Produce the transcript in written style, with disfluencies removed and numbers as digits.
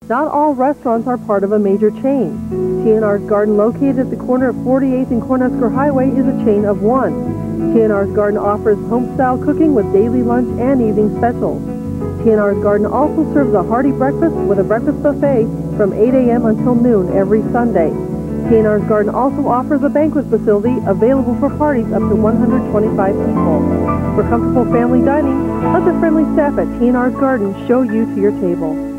Not all restaurants are part of a major chain. T&R's Garden, located at the corner of 48th and Cornhusker Highway, is a chain of one. T&R's Garden offers home-style cooking with daily lunch and evening specials. T&R's Garden also serves a hearty breakfast with a breakfast buffet from 8 a.m. until noon every Sunday. T&R's Garden also offers a banquet facility available for parties up to 125 people. For comfortable family dining, let the friendly staff at T&R's Garden show you to your table.